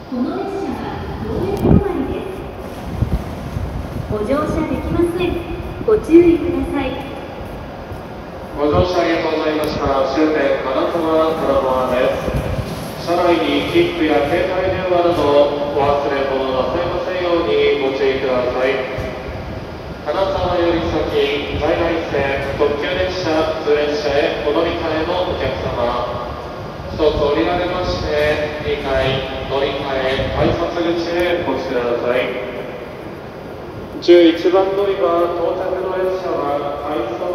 この列車は農園止まりです。ご乗車できません。ご注意ください。 ご乗車ありがとうございました。終点金沢からのです。車内に切符や携帯電話などお忘れ物なさいませんようにご注意ください。金沢より先、在来線、特急列車、普通列車へお乗り換えのお客様、一つ降りられまして、2階乗り換え改札口へお越しください。11番乗り場到着の列車は改札